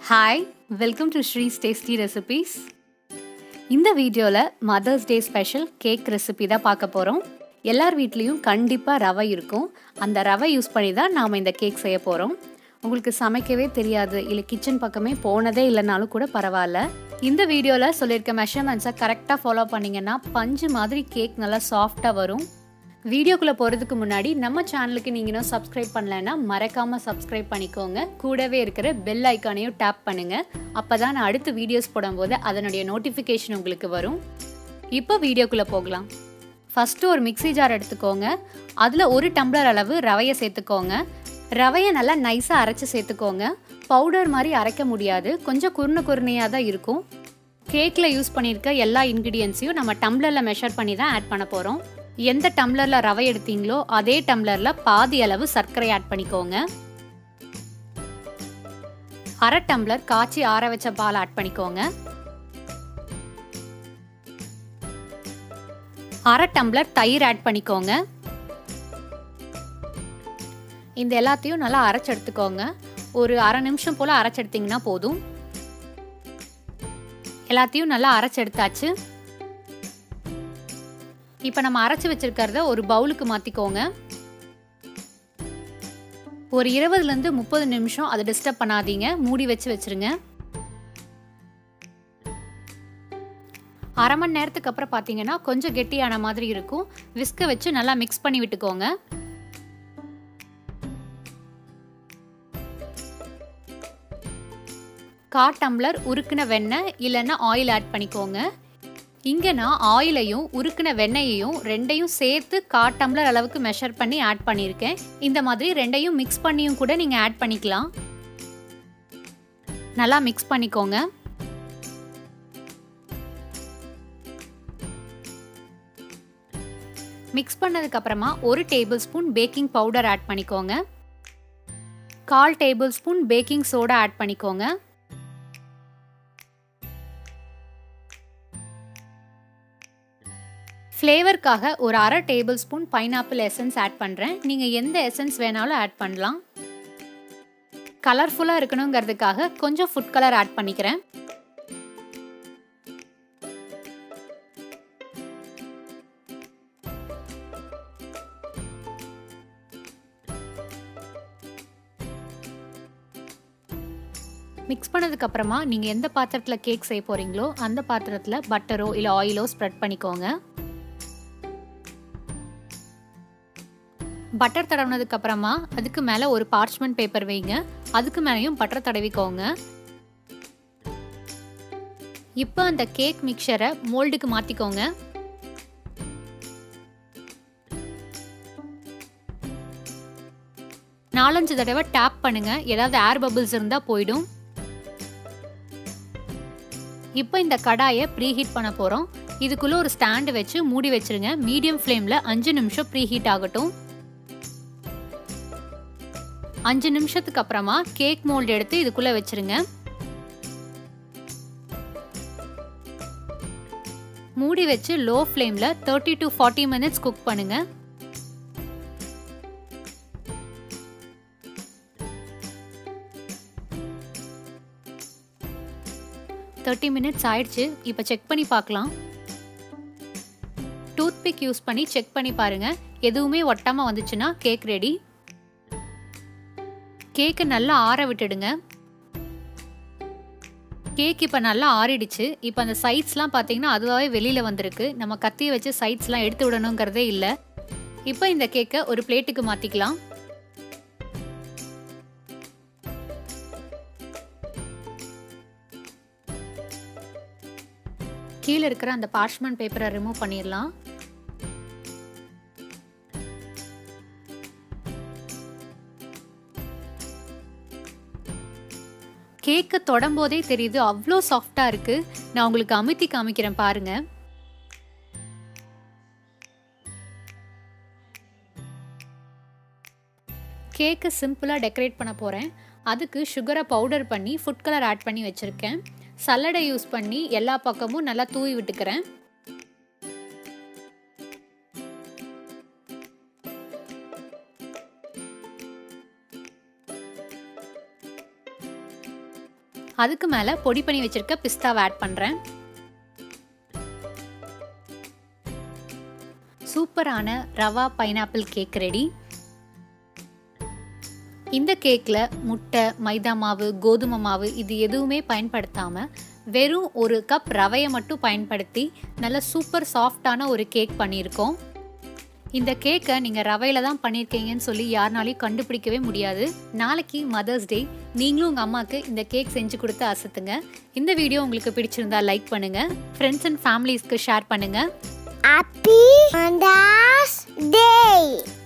Hi, welcome to Sree's tasty recipes. இந்த வீடியோவில் mother's day special cake recipe தான் பார்க்க போகிறோம். எல்லார் வீட்லேயும் கண்டிப்பாக ரவை இருக்கும். அந்த ரவை யூஸ் பண்ணி தான் நாம் இந்த கேக் செய்ய போகிறோம். உங்களுக்கு சமைக்கவே தெரியாது, இல்லை கிச்சன் பக்கமே போனதே இல்லைனாலும் கூட பரவாயில்ல. இந்த வீடியோவில் சொல்லியிருக்க மெஷர்மெண்ட்ஸை கரெக்டாக ஃபாலோ பண்ணிங்கன்னா பஞ்சு மாதிரி கேக் நல்லா சாஃப்டாக வரும். வீடியோக்குள்ளே போகிறதுக்கு முன்னாடி நம்ம சேனலுக்கு நீங்கள் இன்னும் சப்ஸ்கிரைப் பண்ணலைன்னா மறக்காமல் சப்ஸ்கிரைப் பண்ணிக்கோங்க. கூடவே இருக்கிற பெல் ஐக்கானையும் டேப் பண்ணுங்கள். அப்போ தான் நான் அடுத்த வீடியோஸ் போடும்போது அதனுடைய நோட்டிஃபிகேஷன் உங்களுக்கு வரும். இப்போ வீடியோக்குள்ளே போகலாம். ஃபஸ்ட்டு ஒரு மிக்ஸி ஜார் எடுத்துக்கோங்க. அதில் 1 டம்ளர் அளவு ரவையை சேர்த்துக்கோங்க. ரவையை நல்லா நைஸாக அரைச்சி சேர்த்துக்கோங்க. பவுடர் மாதிரி அரைக்க முடியாது, கொஞ்சம் குறுனையாக தான் இருக்கும். கேக்கில் யூஸ் பண்ணியிருக்க எல்லா இன்க்ரீடியன்ஸையும் நம்ம டம்ளரில் மெஷர் பண்ணி தான் ஆட் பண்ண போகிறோம். எந்த டம்ளரில் ரவை எடுத்தீங்களோ அதே டம்ளரில் பாதி அளவு சர்க்கரை ஆட் பண்ணிக்கோங்க. அரை டம்ளர் காய்ச்சி ஆற வச்ச பால் ஆட் பண்ணிக்கோங்க. அரை டம்ளர் தயிர் ஆட் பண்ணிக்கோங்க. இந்த எல்லாத்தையும் நல்லா அரைச்சி எடுத்துக்கோங்க. ஒரு அரை நிமிஷம் போல் அரைச்சி எடுத்தீங்கன்னா போதும். எல்லாத்தையும் நல்லா அரைச்சி எடுத்தாச்சு. இப்போ நம்ம அரைச்சி வச்சிருக்கிறத ஒரு பவுலுக்கு மாற்றிக்கோங்க. ஒரு 20லேருந்து 30 நிமிஷம் அதை டிஸ்டர்ப் பண்ணாதீங்க, மூடி வச்சிருங்க. அரை மணி நேரத்துக்கு அப்புறம் பார்த்தீங்கன்னா கொஞ்சம் கெட்டியான மாதிரி இருக்கும். விஸ்க வச்சு நல்லா மிக்ஸ் பண்ணி விட்டுக்கோங்க. கால் டம்ளர் உருக்குன வெண்ணெய் இல்லைன்னா ஆயில் ஆட் பண்ணிக்கோங்க. இங்கே நான் ஆயிலையும் உருக்குன வெண்ணெயையும் ரெண்டையும் சேர்த்து 1/4 டம்ளர் அளவுக்கு மெஷர் பண்ணி ஆட் பண்ணியிருக்கேன். இந்த மாதிரி ரெண்டையும் மிக்ஸ் பண்ணியும் கூட நீங்கள் ஆட் பண்ணிக்கலாம். நல்லா மிக்ஸ் பண்ணிக்கோங்க. மிக்ஸ் பண்ணதுக்கு அப்புறமா 1 tablespoon baking powder add பண்ணிக்கோங்க. 1/4 tablespoon baking soda add பண்ணிக்கோங்க. ஃப்ளேவருக்காக ஒரு அரை tablespoon pineapple essence add பண்ணுறேன். நீங்கள் எந்த எசன்ஸ் வேணாலும் ஆட் பண்ணலாம். கலர்ஃபுல்லாக இருக்கணுங்கிறதுக்காக கொஞ்சம் ஃபுட் கலர் ஆட் பண்ணிக்கிறேன். மிக்ஸ் பண்ணதுக்கு அப்புறமா நீங்கள் எந்த பாத்திரத்தில் கேக் செய்ய போகிறீங்களோ அந்த பாத்திரத்தில் பட்டரோ இல்லை ஆயிலோ ஸ்ப்ரெட் பண்ணிக்கோங்க. பட்டர் தடவினதுக்கு அப்புறமா அதுக்கு மேலே ஒரு பார்ச்மெண்ட் பேப்பர் வைங்க. அதுக்கு மேலேயும் பட்டர் தடவிக்கோங்க. இப்போ அந்த கேக் மிக்சரை மோல்டுக்கு மாற்றிக்கோங்க. நாலஞ்சு தடவை டேப் பண்ணுங்க, ஏதாவது ஏர் பபிள்ஸ் இருந்தால் போயிடும். இப்போ இந்த கடாயை ப்ரீஹீட் பண்ண போகிறோம். இதுக்குள்ளே ஒரு ஸ்டாண்டு வச்சு மூடி வச்சிருங்க. மீடியம் ஃப்ளேமில் 5 நிமிஷம் ப்ரீஹீட் ஆகட்டும். 5 நிமிஷத்துக்கு அப்புறமா கேக் மோல்டு எடுத்து இதுக்குள்ளே வச்சிருங்க. மூடி வச்சு லோ ஃப்ளேமில் 30 to 40 மினிட்ஸ் குக் பண்ணுங்க. மினிட்ஸ் ஆயிடுச்சு. இப்போ செக் பண்ணி பார்க்கலாம். டூத்பிக் யூஸ் பண்ணி செக் பண்ணி பாருங்க. எதுவுமே ஒட்டாமல் வந்துச்சுன்னா கேக் ரெடி. கேக்கை நல்லா ஆற விட்டுடுங்க. கேக் இப்போ நல்லா ஆறிடுச்சு. இப்போ அந்த சைட்ஸ்லாம் பார்த்தீங்கன்னா அதுவாகவே வெளியில் வந்திருக்கு. நம்ம கத்தியை வச்சு சைட்ஸ்லாம் எடுத்து விடணுங்கிறதே இல்லை. இப்போ இந்த கேக்கை ஒரு பிளேட்டுக்கு மாற்றிக்கலாம். கீழே இருக்கிற அந்த பார்ச்மெண்ட் பேப்பரை ரிமூவ் பண்ணிடலாம். கேக்கை தொடும்போதே தெரியுது, அவ்வளோ சாஃப்டாக இருக்குது. நான் உங்களுக்கு அமுத்தி காமிக்கிறேன் பாருங்க. கேக்கை சிம்பிளாக டெக்கரேட் பண்ண போகிறேன். அதுக்கு சுகரை பவுடர் பண்ணி ஃபுட் கலர் ஆட் பண்ணி வச்சுருக்கேன். சல்லடை யூஸ் பண்ணி எல்லா பக்கமும் நல்லா தூவி விட்டுக்கிறேன். அதுக்கு மேலே பொடி பண்ணி வச்சிருக்க பிஸ்தாவை ஆட் பண்ணுறேன். சூப்பரான ரவா பைனாப்பிள் கேக் ரெடி. இந்த கேக்கில் முட்டை, மைதா மாவு, கோதுமை மாவு இது எதுவுமே பயன்படுத்தாமல் வெறும் 1 கப் ரவையை மட்டும் பயன்படுத்தி நல்ல சூப்பர் சாஃப்டான ஒரு கேக் பண்ணியிருக்கோம். இந்த கேக்கை நீங்கள் ரவையில் தான் பண்ணியிருக்கீங்கன்னு சொல்லி யாருனாலையும் கண்டுபிடிக்கவே முடியாது. நாளைக்கு மதர்ஸ் டே, நீங்களும் உங்கள் அம்மாவுக்கு இந்த கேக் செஞ்சு கொடுத்து அசத்துங்க. இந்த வீடியோ உங்களுக்கு பிடிச்சிருந்தா லைக் பண்ணுங்கள், ஃப்ரெண்ட்ஸ் அண்ட் ஃபேமிலிஸ்க்கு ஷேர் பண்ணுங்கள். Happy Mother's Day!